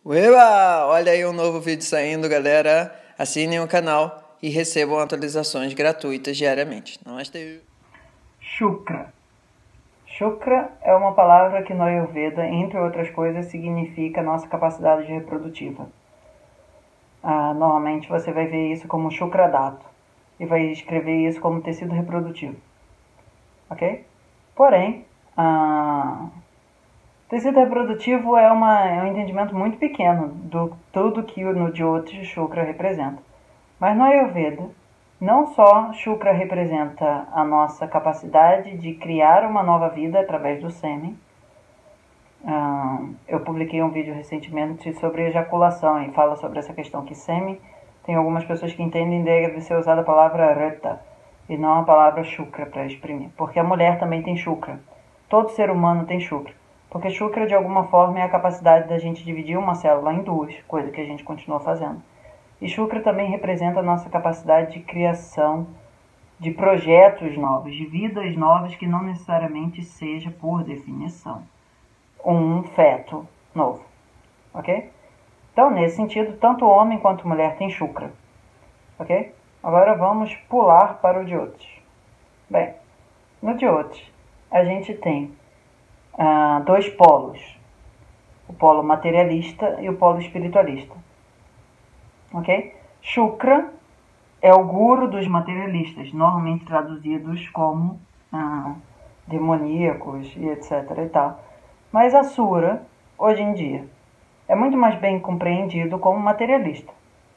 Ueba! Olha aí um novo vídeo saindo, galera. Assinem o canal e recebam atualizações gratuitas diariamente. Namastê! Shukra. Shukra é uma palavra que no Ayurveda, entre outras coisas, significa nossa capacidade reprodutiva. Normalmente você vai ver isso como Shukradato e vai escrever isso como tecido reprodutivo. Ok? Porém, tecido reprodutivo é um entendimento muito pequeno do tudo que no Jyotish Shukra representa. Mas no Ayurveda, não só Shukra representa a nossa capacidade de criar uma nova vida através do sêmen. Eu publiquei um vídeo recentemente sobre ejaculação e fala sobre essa questão que sêmen, tem algumas pessoas que entendem deve ser usada a palavra reta e não a palavra Shukra para exprimir, porque a mulher também tem Shukra. Todo ser humano tem Shukra. Porque Shukra, de alguma forma, é a capacidade da gente dividir uma célula em duas, coisa que a gente continua fazendo. E Shukra também representa a nossa capacidade de criação de projetos novos, de vidas novas, que não necessariamente seja, por definição, um feto novo. Ok? Então, nesse sentido, tanto homem quanto mulher tem Shukra. Ok? Agora vamos pular para o Jyotish. Bem, no Jyotish, a gente tem dois polos. O polo materialista e o polo espiritualista. Ok? Shukra é o guru dos materialistas, normalmente traduzidos como demoníacos e etc. e tal. Mas Asura, hoje em dia, é muito mais bem compreendido como materialista.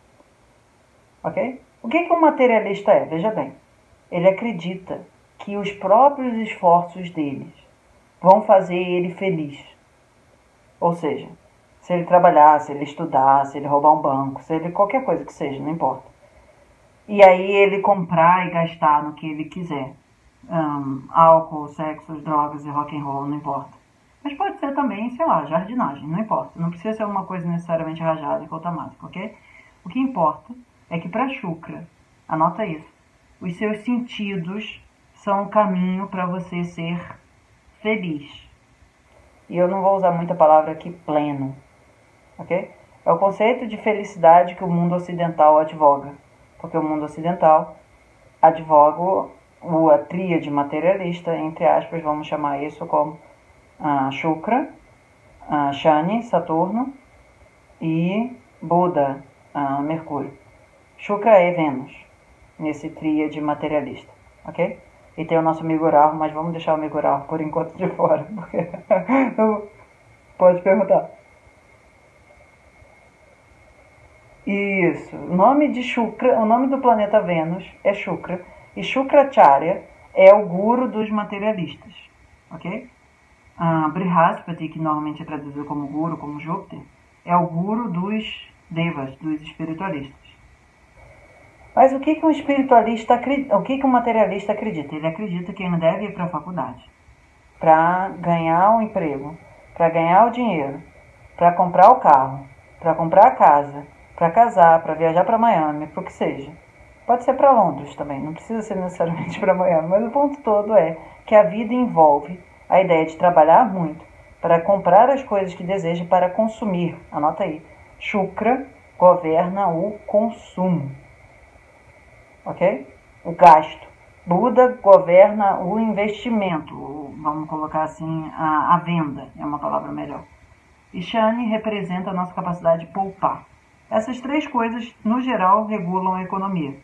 Ok? O que um materialista é? Veja bem, ele acredita que os próprios esforços deles vão fazer ele feliz. Ou seja, se ele trabalhar, se ele estudar, se ele roubar um banco, se ele qualquer coisa que seja, não importa. E aí ele comprar e gastar no que ele quiser. Álcool, sexo, drogas e rock and roll, não importa. Mas pode ser também, sei lá, jardinagem, não importa. Não precisa ser uma coisa necessariamente rajada e automática, ok? O que importa é que para Shukra, anota isso, os seus sentidos são o caminho para você ser feliz. E eu não vou usar muita palavra aqui, pleno, ok? É o conceito de felicidade que o mundo ocidental advoga. Porque o mundo ocidental advoga a tríade materialista, entre aspas, vamos chamar isso como Shukra, Shani, Saturno, e Buda, Mercúrio. Shukra é Vênus, nesse tríade materialista, ok? E tem o nosso amigo Rahu, mas vamos deixar o amigo Rahu por enquanto de fora, porque pode perguntar. Isso, o nome de Shukra, o nome do planeta Vênus é Shukra, e Shukracharya é o guru dos materialistas, ok? Brihaspati, que normalmente é traduzido como guru, como Júpiter, é o guru dos devas, dos espiritualistas. Mas o que um espiritualista acredita? O que um materialista acredita? Ele acredita que ele deve ir para a faculdade para ganhar um emprego, para ganhar o dinheiro, para comprar o carro, para comprar a casa, para casar, para viajar para Miami, para o que seja. Pode ser para Londres também, não precisa ser necessariamente para Miami, mas o ponto todo é que a vida envolve a ideia de trabalhar muito para comprar as coisas que deseja para consumir. Anota aí. Shukra governa o consumo. Ok? O gasto. Buda governa o investimento, vamos colocar assim, a venda, é uma palavra melhor. E Shani representa a nossa capacidade de poupar. Essas três coisas, no geral, regulam a economia.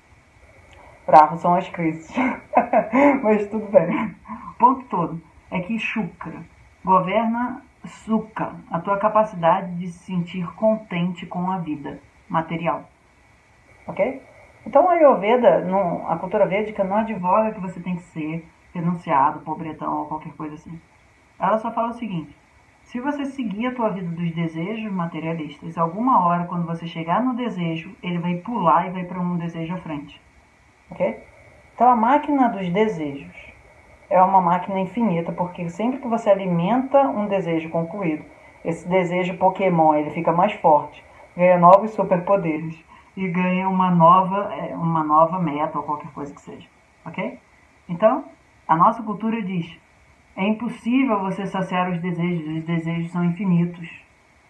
Rahu são as crises. Mas tudo bem. O ponto todo é que Shukra governa Sukha, a tua capacidade de se sentir contente com a vida material. Ok? Então a Ayurveda, a cultura védica, não advoga que você tem que ser renunciado, pobretão ou qualquer coisa assim. Ela só fala o seguinte: se você seguir a tua vida dos desejos materialistas, alguma hora, quando você chegar no desejo, ele vai pular e vai para um desejo à frente. Ok? Então a máquina dos desejos é uma máquina infinita, porque sempre que você alimenta um desejo concluído, esse desejo Pokémon ele fica mais forte, ganha novos superpoderes e ganha uma nova meta ou qualquer coisa que seja. Ok? Então, a nossa cultura diz: é impossível você saciar os desejos são infinitos.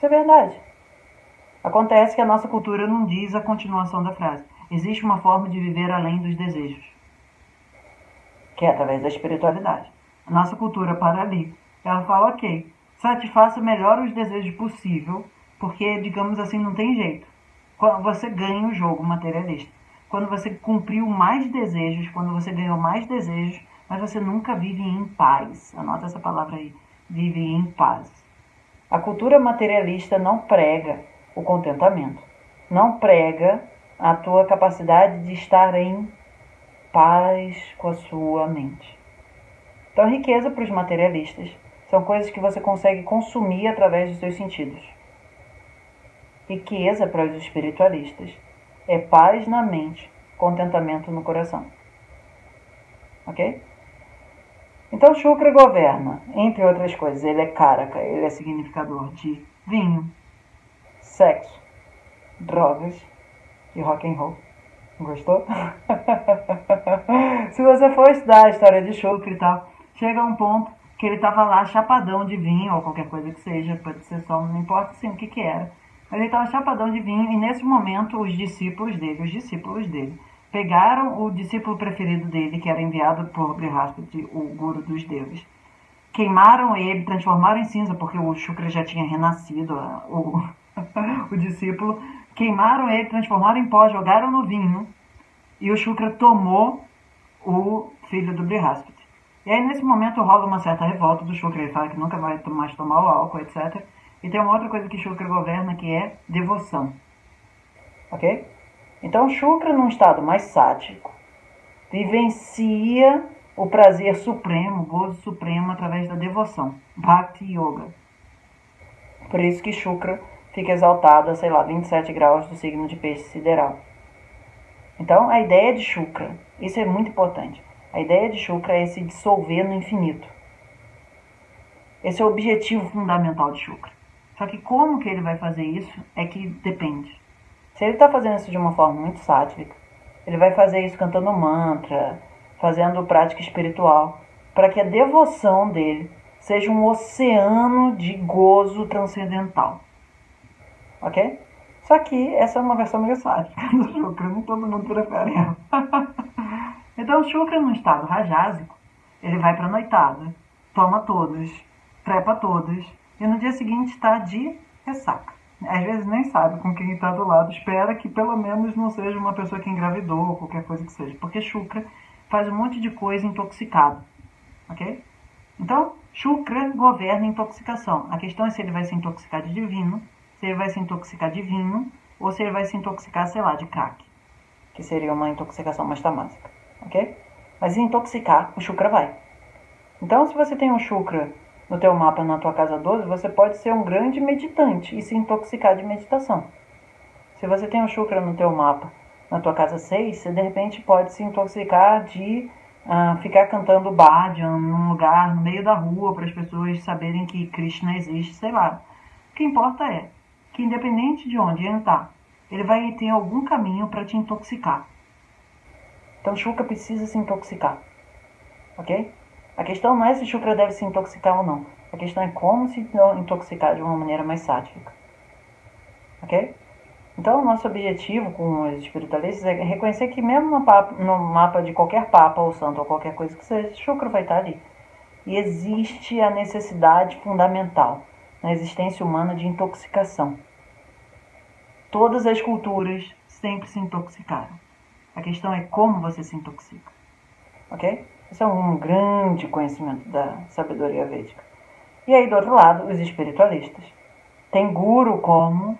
Isso é verdade. Acontece que a nossa cultura não diz a continuação da frase. Existe uma forma de viver além dos desejos, que é através da espiritualidade. A nossa cultura para ali. Ela fala, ok, satisfaça melhor os desejos possível, porque, digamos assim, não tem jeito. Quando você ganha o jogo materialista. Quando você cumpriu mais desejos, quando você ganhou mais desejos, mas você nunca vive em paz. Anota essa palavra aí. Vive em paz. A cultura materialista não prega o contentamento. Não prega a tua capacidade de estar em paz com a sua mente. Então, riqueza para os materialistas são coisas que você consegue consumir através dos seus sentidos. Riqueza para os espiritualistas é paz na mente, contentamento no coração. Ok? Então, Shukra governa, entre outras coisas. Ele é Karaka, ele é significador de vinho, sexo, drogas e rock and roll. Gostou? Se você for estudar a história de Shukra e tal, chega a um ponto que ele estava lá chapadão de vinho, ou qualquer coisa que seja, pode ser só, não importa assim, o que era. Mas ele estava chapadão de vinho e nesse momento os discípulos dele, pegaram o discípulo preferido dele, que era enviado por Brihaspati, o guru dos deuses, queimaram ele, transformaram em cinza, porque o Shukra já tinha renascido, o discípulo, queimaram ele, transformaram em pó, jogaram no vinho, e o Shukra tomou o filho do Brihaspati. E aí nesse momento rola uma certa revolta do Shukra, ele fala que nunca vai mais tomar o álcool, etc. E tem uma outra coisa que Shukra governa, que é devoção. Ok? Então Shukra, num estado mais sático, vivencia o prazer supremo, o gozo supremo através da devoção. Bhakti Yoga. Por isso que Shukra fica exaltado a, 27 graus do signo de peixe sideral. Então, a ideia de Shukra, isso é muito importante. A ideia de Shukra é se dissolver no infinito. Esse é o objetivo fundamental de Shukra. Só que como que ele vai fazer isso é que depende. Se ele está fazendo isso de uma forma muito sátrica, ele vai fazer isso cantando mantra, fazendo prática espiritual, para que a devoção dele seja um oceano de gozo transcendental. Ok? Só que essa é uma versão meio sátrica do Shukra, nem todo mundo prefere ela. Então o Shukra, no estado rajásico, ele vai para a noitada, toma todos, trepa todos, e no dia seguinte está de ressaca. Às vezes nem sabe com quem está do lado, espera que pelo menos não seja uma pessoa que engravidou ou qualquer coisa que seja, porque Shukra faz um monte de coisa intoxicado, ok? Então, Shukra governa a intoxicação. A questão é se ele vai se intoxicar de divino, se ele vai se intoxicar de vinho, ou se ele vai se intoxicar, sei lá, de crack, que seria uma intoxicação mais tamásica, ok? Mas intoxicar, o Shukra vai. Então, se você tem um Shukra no teu mapa na tua casa 12, você pode ser um grande meditante e se intoxicar de meditação. Se você tem um Shukra no teu mapa na tua casa 6, você de repente pode se intoxicar de ficar cantando bhajan num lugar no meio da rua para as pessoas saberem que Krishna existe, sei lá. O que importa é que independente de onde ele está, ele vai ter algum caminho para te intoxicar. Então Shukra precisa se intoxicar, ok? A questão não é se Shukra deve se intoxicar ou não. A questão é como se intoxicar de uma maneira mais sátrica. Ok? Então, o nosso objetivo com os espiritualistas é reconhecer que mesmo no mapa de qualquer papa ou santo ou qualquer coisa que seja, Shukra vai estar ali. E existe a necessidade fundamental na existência humana de intoxicação. Todas as culturas sempre se intoxicaram. A questão é como você se intoxica. Ok? Esse é um grande conhecimento da sabedoria védica. E aí, do outro lado, os espiritualistas. Tem Guru como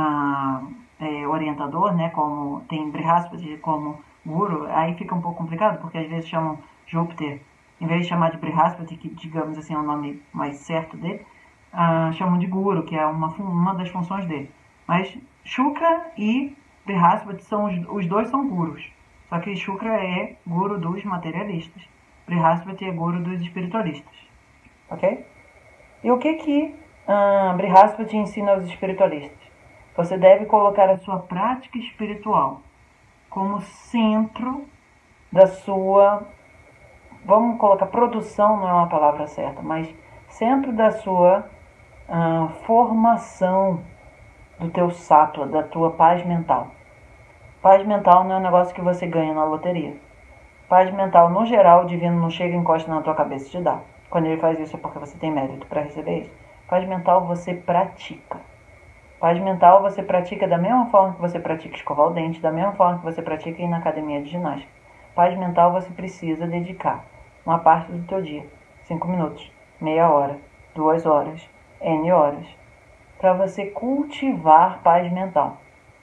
orientador, né? Como tem Brihaspati como Guru. Aí fica um pouco complicado, porque às vezes chamam Júpiter, em vez de chamar de Brihaspati, que digamos assim é o nome mais certo dele, chamam de Guru, que é uma das funções dele. Mas Shukra e Brihaspati os dois são gurus. Só que Shukra é guru dos materialistas. Brihaspati é guru dos espiritualistas. Ok? E o que Brihaspati ensina aos espiritualistas? Você deve colocar a sua prática espiritual como centro da sua... Vamos colocar produção, não é uma palavra certa, mas centro da sua formação do teu sattva, da tua paz mental. Paz mental não é um negócio que você ganha na loteria. Paz mental, no geral, o divino não chega e encosta na tua cabeça e te dá. Quando ele faz isso é porque você tem mérito para receber isso. Paz mental você pratica. Paz mental você pratica da mesma forma que você pratica escovar o dente, da mesma forma que você pratica ir na academia de ginástica. Paz mental você precisa dedicar uma parte do teu dia, 5 minutos, meia hora, 2 horas, N horas, para você cultivar paz mental.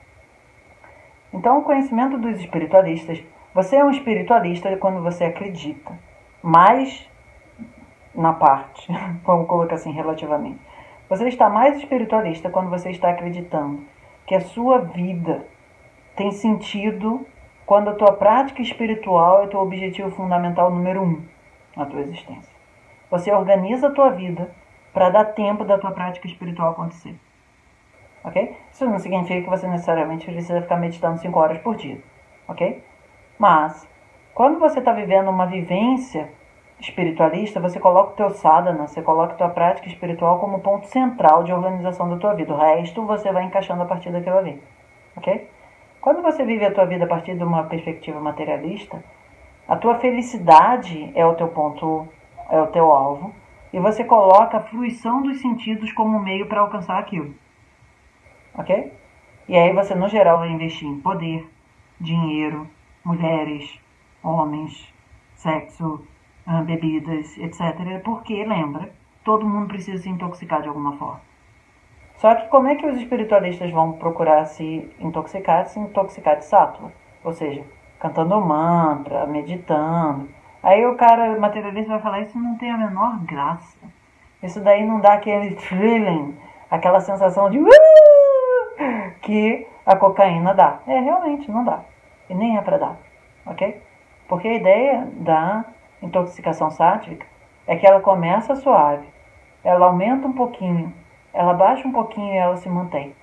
Então, o conhecimento dos espiritualistas, você é um espiritualista quando você acredita, mais na parte, vamos colocar assim, relativamente. Você está mais espiritualista quando você está acreditando que a sua vida tem sentido quando a tua prática espiritual é teu objetivo fundamental número 1 na tua existência. Você organiza a tua vida para dar tempo da tua prática espiritual acontecer. Ok? Isso não significa que você necessariamente precisa ficar meditando 5 horas por dia. Ok? Mas, quando você está vivendo uma vivência espiritualista, você coloca o teu sadhana, você coloca a tua prática espiritual como ponto central de organização da tua vida. O resto você vai encaixando a partir daquilo ali. Ok? Quando você vive a tua vida a partir de uma perspectiva materialista, a tua felicidade é o teu ponto, é o teu alvo, e você coloca a fruição dos sentidos como meio para alcançar aquilo. Ok? E aí você, no geral, vai investir em poder, dinheiro, mulheres, homens, sexo, bebidas, etc. Porque, lembra, todo mundo precisa se intoxicar de alguma forma. Só que como é que os espiritualistas vão procurar se intoxicar de sattva? Ou seja, cantando mantra, meditando. Aí o cara materialista vai falar, isso não tem a menor graça. Isso daí não dá aquele thrilling, aquela sensação de que a cocaína dá. Realmente não dá. E nem é para dar. Ok? Porque a ideia da intoxicação sátvica é que ela começa suave, ela aumenta um pouquinho, ela baixa um pouquinho e ela se mantém.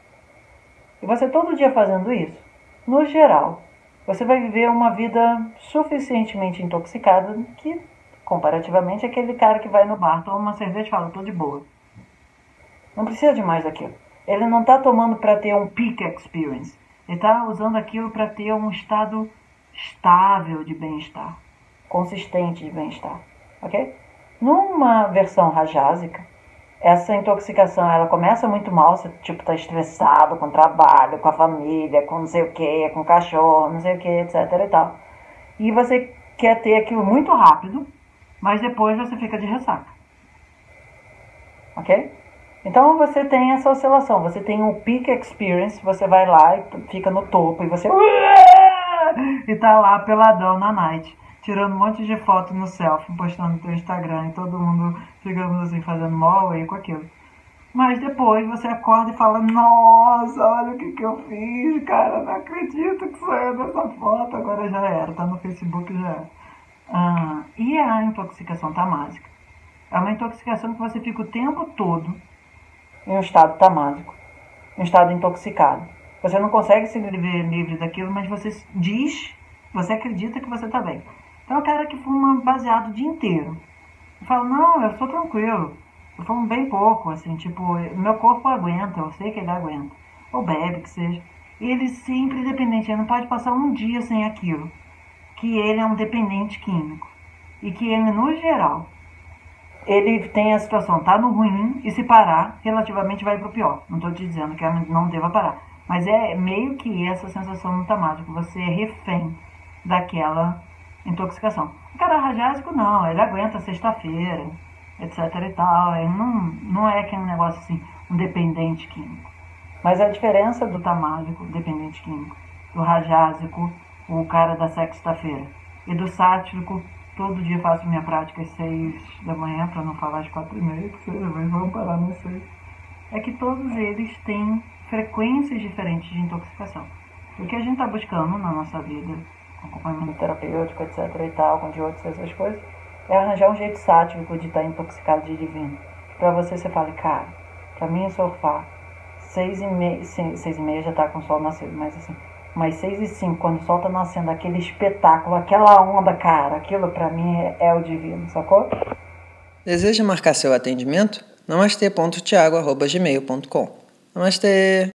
E você todo dia fazendo isso, no geral, você vai viver uma vida suficientemente intoxicada que, comparativamente, é aquele cara que vai no bar, toma uma cerveja e fala, tô de boa. Não precisa de mais daquilo. Ele não está tomando para ter um peak experience. Ele está usando aquilo para ter um estado estável de bem-estar, consistente de bem-estar. Ok? Numa versão rajásica, essa intoxicação ela começa muito mal, você tipo tá estressado com o trabalho, com a família, com não sei o que, com o cachorro, não sei o que, etc e tal. E você quer ter aquilo muito rápido, mas depois você fica de ressaca. Ok? Então você tem essa oscilação, você tem um peak experience, você vai lá e fica no topo e você e tá lá peladão na night, tirando um monte de foto no selfie, postando no teu Instagram e todo mundo, digamos assim, fazendo mal aí com aquilo. Mas depois você acorda e fala, nossa, olha o que eu fiz, cara, não acredito que saiu dessa foto, agora já era, tá no Facebook, já era. E a intoxicação tamásica? É uma intoxicação que você fica o tempo todo em um estado tamásico, em um estado intoxicado. Você não consegue se ver livre daquilo, mas você diz, você acredita que você está bem. Então é o cara que fuma baseado o dia inteiro. Eu falo, não, eu sou tranquilo. Eu fumo bem pouco, assim, tipo, meu corpo aguenta, eu sei que ele aguenta. Ou bebe, que seja. E ele sempre é dependente, ele não pode passar um dia sem aquilo. Que ele é um dependente químico. E que ele, no geral, ele tem a situação, tá no ruim, e se parar, relativamente vai pro pior. Não estou te dizendo que não deva parar. Mas é meio que essa sensação no tamásico. Você é refém daquela intoxicação. O cara rajásico não, ele aguenta sexta-feira, etc e tal. Ele não é aquele negócio assim, um dependente químico. Mas a diferença do tamásico, dependente químico, do rajásico, o cara da sexta-feira, e do sátvico, todo dia faço minha prática às 6 da manhã, para não falar às 4h30, que seja, mas vamos parar no 6. É que todos eles têm frequências diferentes de intoxicação. O que a gente está buscando na nossa vida, com acompanhamento terapêutico, etc e tal, com diodos, essas coisas, é arranjar um jeito sátvico de estar intoxicado de divino. Para você fale, cara, para mim o sofá, 6h30 já está com o sol nascido, mas assim, mas 6h05, quando o sol está nascendo, aquele espetáculo, aquela onda, cara, aquilo para mim é o divino, sacou? Deseja marcar seu atendimento? namastê.tiago@gmail.com. Namastê!